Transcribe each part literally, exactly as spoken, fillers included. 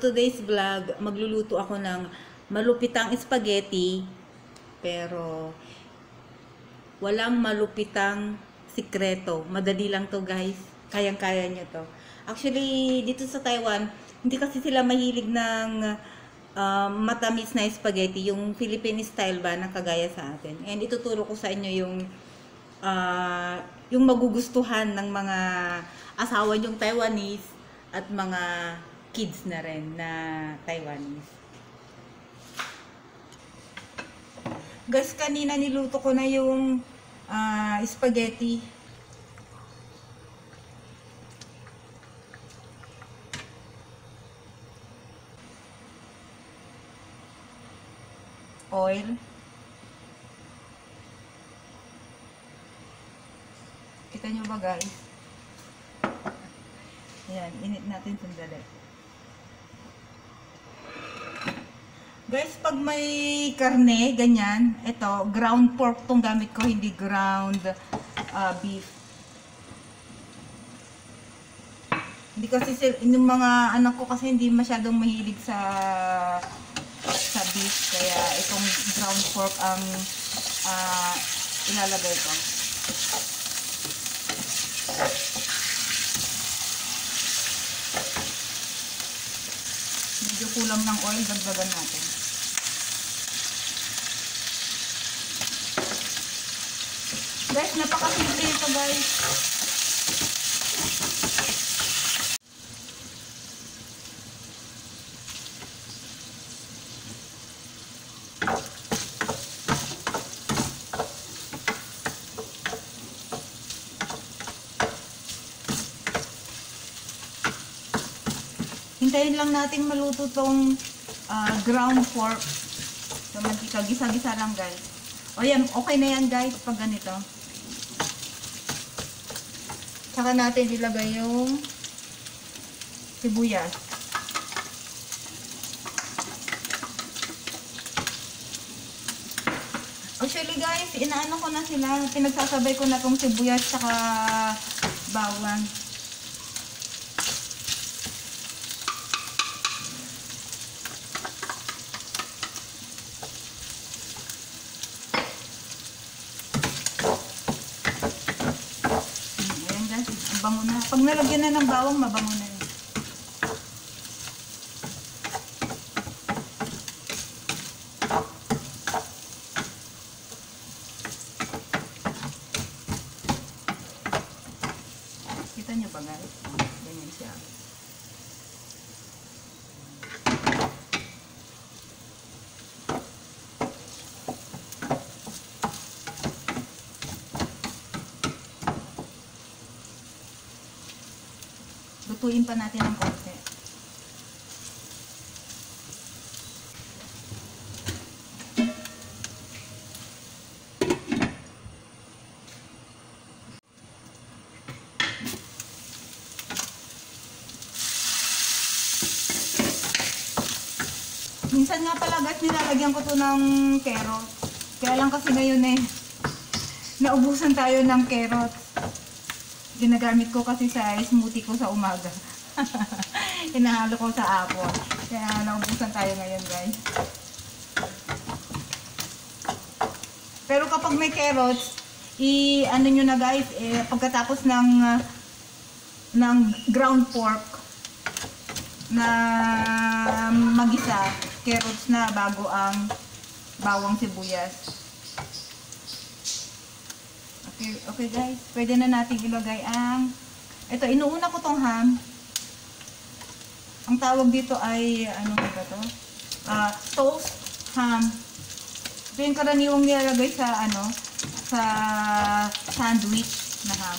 For today's vlog, magluluto ako ng malupitang spaghetti, pero walang malupitang sikreto. Madali lang to guys. Kayang-kaya nyo to. Actually, dito sa Taiwan, hindi kasi sila mahilig ng uh, matamis na spaghetti. Yung Philippine style ba na kagaya sa atin. And ituturo ko sa inyo yung uh, yung magugustuhan ng mga asawa nyong Taiwanese at mga kids na rin na Taiwanese. Guys, kanina niluto ko na yung uh, spaghetti. Oil. Kita nyo ba guys? Ayan, init natin sandali. Guys, pag may karne, ganyan, ito, ground pork tong gamit ko, hindi ground uh, beef. Hindi kasi, yung mga anak ko kasi hindi masyadong mahilig sa sa beef, kaya itong ground pork ang uh, ilalagay ko. Medyo kulang ng oil, dagdagan natin. Guys, napakasimple ito guys. Hintayin lang nating maluto tong uh, ground pork sa mantika. Gisa-gisa lang guys. O yan, okay na yan guys pag ganito. Saka natin ilagay yung sibuyas. Actually guys, inaano ko na sila. Pinagsasabay ko na tong sibuyas saka bawang. Bango na. Pag nalagyan na ng bawang, mabango na yun. Kita nyo ba guys? Ganyan siya. Lutuin pa natin ng konti. Minsan nga pala guys, nilalagyan ko to ng carrot. Kaya lang kasi ngayon eh, naubusan tayo ng carrot. Ginagamit ko kasi sa smoothie ko sa umaga. Hinahalo ko sa apple. Kaya naubusan tayo ngayon guys. Pero kapag may carrots, i-ano nyo na guys, eh, pagkatapos ng, uh, ng ground pork na magisa, carrots na bago ang bawang sibuyas. Okay, okay guys, pwede na natin ilagay ang, ito, inuuna ko tong ham. Ang tawag dito ay, ano ba to? Uh, toast ham. Ito yung karaniwang nilalagay sa, ano, sa sandwich na ham.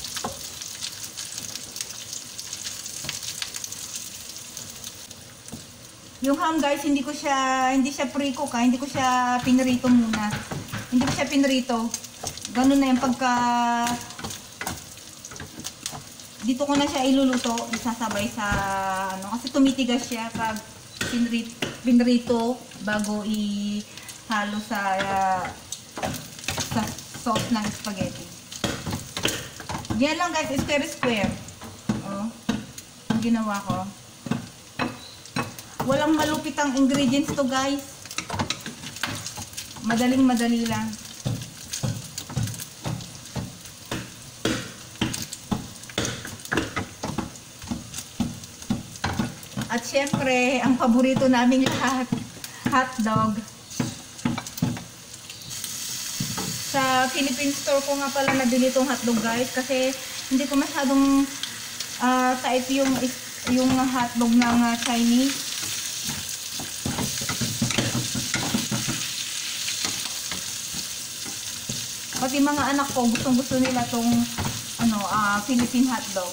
Yung ham guys, hindi ko siya, hindi siya pre-cook ha, hindi ko siya pinrito muna. Hindi ko siya pinrito. Ganun na yung pagka dito ko na siya iluluto, isasabay sa ano, kasi tumitigas siya pag pinrito, pinrito bago ihalo sa uh, sa sauce ng spaghetti. Yan lang guys, square square. Oh, ang ginawa ko. Walang malupitang ingredients to guys. Madaling madali lang. At syempre, ang paborito naming lahat, hotdog. Sa Philippine store ko nga pala nabili itong hotdog guys kasi hindi ko masyadong uh, type yung, yung hotdog ng uh, Chinese. Pati mga anak ko gustong gusto nila itong ano, uh, Philippine hotdog.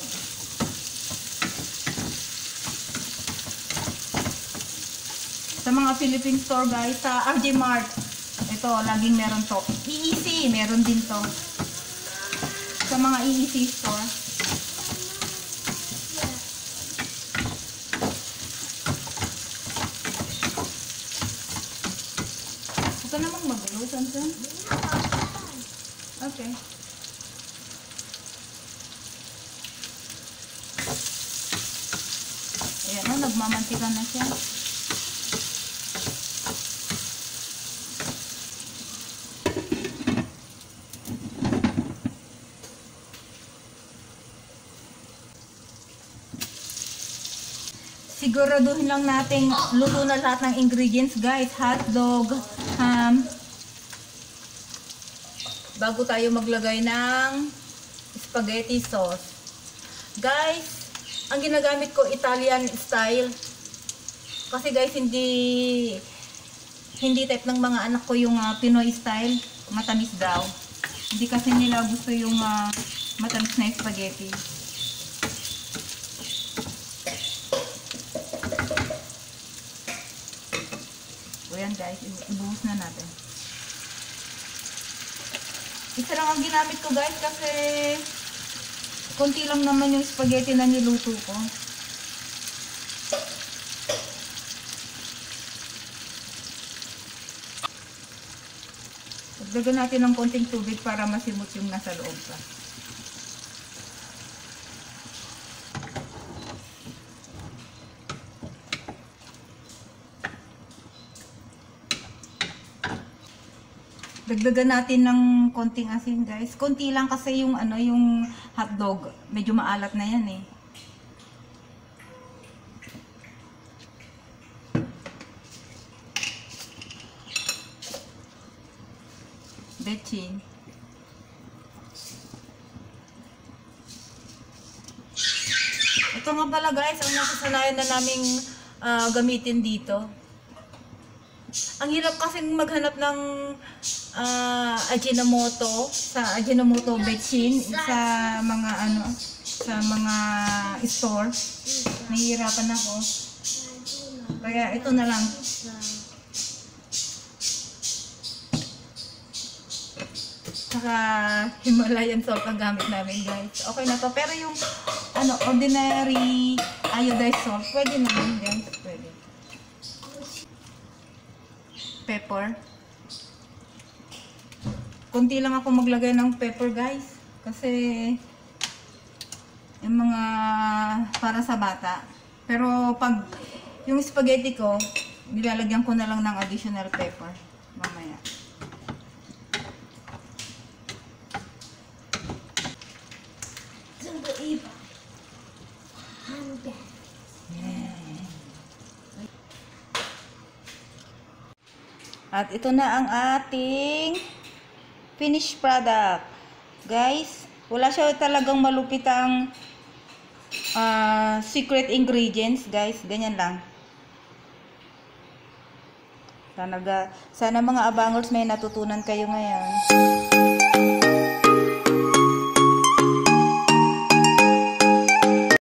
Sa mga Philippine store guys, sa R J Mart, ito, laging meron to. E E C, meron din to. Sa mga E E C store. Huwag ka namang magulo, Sansan. Okay. Ayan na, nagmamantika na siya. Siguraduhin lang natin luto na lahat ng ingredients guys. Hotdog, ham. Bago tayo maglagay ng spaghetti sauce. Guys, ang ginagamit ko Italian style. Kasi guys, hindi hindi type ng mga anak ko yung uh, Pinoy style. Matamis daw. Hindi kasi nila gusto yung uh, matamis na spaghetti. Ayan guys, ibuhos na natin. Isa lang ang ginamit ko guys kasi konti lang naman yung spaghetti na niluto ko. Dagdagan natin ng konting tubig para masimot yung nasa loob pa. Dagdagan natin ng konting asin guys. Konti lang kasi yung ano yung hotdog. Medyo maalat na yan eh. Betchin. Ito nga pala guys, ang nasasanayan na naming uh, gamitin dito. Ang hirap kasing maghanap ng uh, Ajinomoto sa Ajinomoto Betchin sa mga ano sa mga store. Nahihirapan ako. Kaya ito na lang. Saka Himalayan salt ang gamit namin guys. Okay na to. Pero yung ano ordinary iodized salt, pwede naman guys. Pwede. Pepper. Kunti lang ako maglagay ng pepper guys. Kasi yung mga para sa bata. Pero pag yung spaghetti ko, nilalagyan ko na lang ng additional pepper mamaya. At ito na ang ating finished product. Guys, wala siya talagang malupitang uh, secret ingredients, guys. Ganyan lang. Sana, sana mga abangers may natutunan kayo ngayon.